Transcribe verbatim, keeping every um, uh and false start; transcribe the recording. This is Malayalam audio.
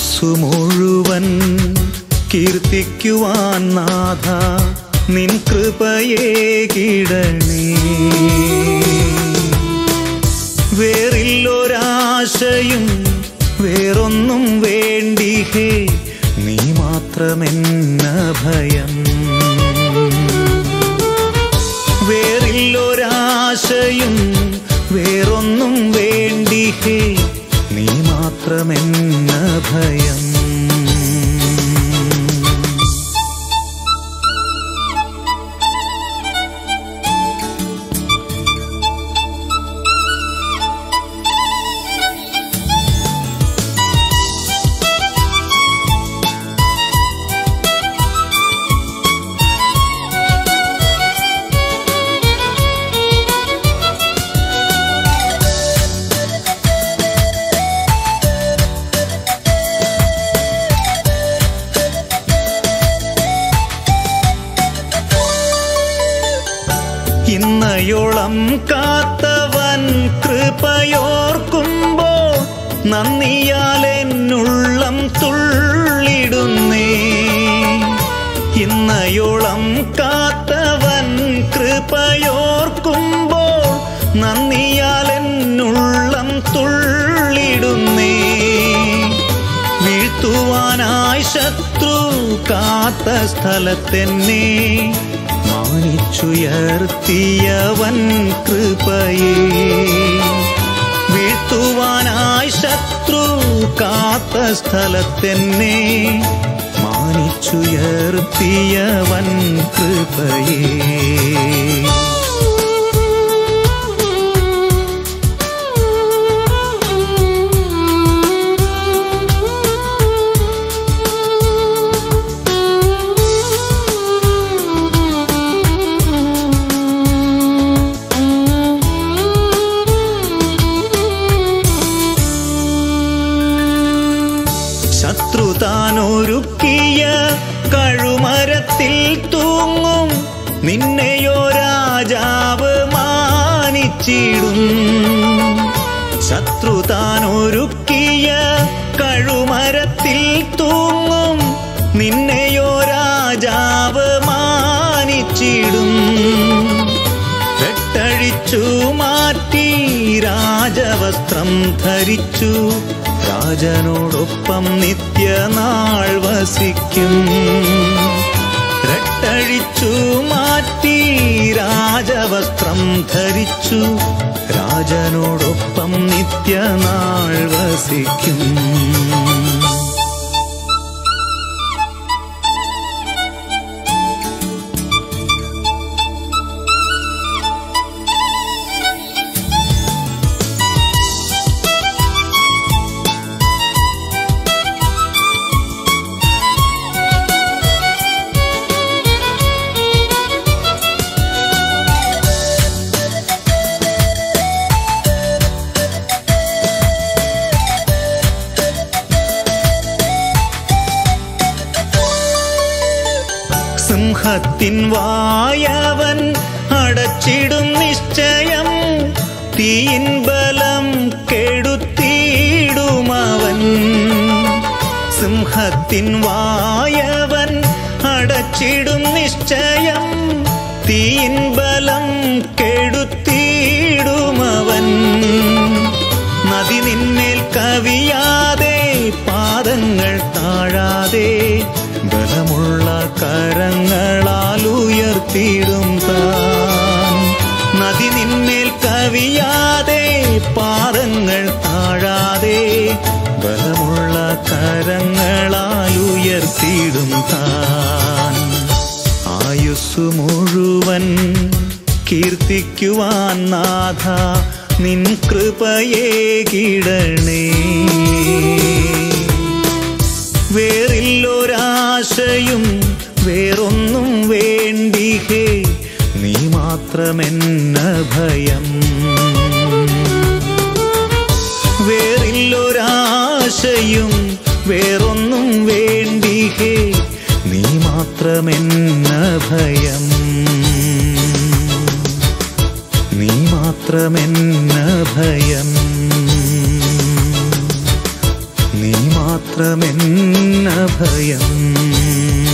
ആയുസ്സു മുഴുവൻ കീർത്തിക്കുവാൻ നാഥ നിൻ കൃപയേകിടണേ. വേറില്ലൊരാശയും വേറൊന്നും വേണ്ടിഹേ, നീ മാത്രമെന്നഭയം. വേറില്ലൊരാശയും വേറൊന്നും വേണ്ടിഹേ, നീ മാത്രമെന്നഭയം. ഇന്നയോളം കാത്തവൻ കൃപയോർക്കുമ്പോൾ നന്ദിയാൽ എന്നുള്ളം തുള്ളിടുന്നേ. ഇന്നയോളം കാത്തവൻ കൃപയോർക്കുമ്പോൾ നന്ദിയാൽ എന്നുള്ളം തുള്ളിടുന്നേ. വീഴ്ത്തുവാനായി ശത്രു കാത്ത സ്ഥലത്തെന്നെ മാനിച്ചുയർത്തിയവൻ കൃപയേ. വീഴ്ത്തുവാനായി ശത്രു കാത്ത സ്ഥലത്തെന്നെ മാനിച്ചുയർത്തിയവൻ കൃപയേ. ശത്രു താനൊരുക്കിയ കഴുമരത്തിൽ തൂങ്ങും നിന്നെയോ രാജാവ് മാനിച്ചിടും. ശത്രു താനൊരുക്കിയ കഴുമരത്തിൽ തൂങ്ങും നിന്നെയോ രാജാവ് മാനിച്ചിടും. വെട്ടഴിച്ചു മാറ്റി രാജവസ്ത്രം ധരിച്ചു രാജനോടൊപ്പം നിത്യനാൾ വസിക്കും. രട്ടഴിച്ചു മാറ്റി രാജവസ്ത്രം ധരിച്ചു രാജനോടൊപ്പം നിത്യനാൾ വസിക്കും. സിംഹത്തിൻ വായവൻ അടച്ചിടും നിശ്ചയം, തീയിൻ ബലം കെടുത്തിയിടുമവൻ. സിംഹത്തിൻ വായവൻ അടച്ചിടും നിശ്ചയം, തീയിൻ ബലം കെടുത്തിയിടുമവൻ. നദി നിന്മേൽ കവിയാതെ പാദങ്ങൾ താഴാതെ ബലമുള്ള കരങ്ങളാൽ ഉയർത്തിയിടും താൻ. നദി നിന്മേൽ കവിയാതെ പാദങ്ങൾ താഴാതെ ബലമുള്ള കരങ്ങളാൽ ഉയർത്തിയിടും താൻ. ആയുസ്സു മുഴുവൻ കീർത്തിക്കുവാൻ നാഥ നിൻ കൃപയേകിടണേ. വേറില്ലൊരാശയും വേറൊന്നും വേണ്ടിഹേ, നീ മാത്രമെന്നഭയം. വേറില്ലൊരാശയും വേറൊന്നും വേണ്ടിഹേ, നീ മാത്രമെന്നഭയം. നീ മാത്രമെന്നഭയം. നീ മാത്രം മാത്രമെന്ന ഭയം.